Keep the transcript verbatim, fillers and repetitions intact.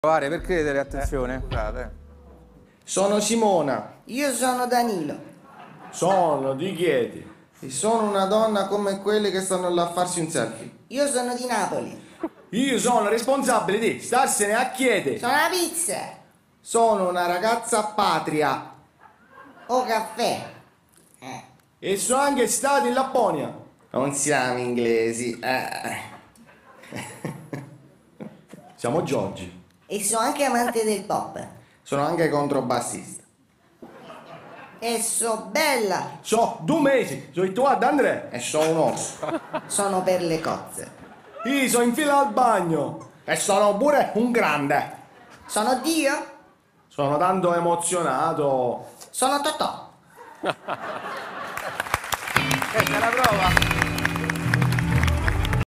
Provare, per credere, attenzione. Eh, scusate. Sono Simona. Io sono Danilo. Sono di Chieti. E sono una donna come quelle che stanno là a farsi un selfie. Io sono di Napoli. Io sono responsabile di starsene a Chieti. Sono la pizza. Sono una ragazza patria. O caffè. Eh. E sono anche stato in Lapponia. Non siamo inglesi. Eh. Siamo Giorgi. E sono anche amante del pop. Sono anche controbassista. E so bella. So due mesi, sono abituato ad Andrea. E sono un osso. Sono per le cozze. Io sono in fila al bagno. E sono pure un grande. Sono Dio. Sono tanto emozionato. Sono Totò. Questa è la prova.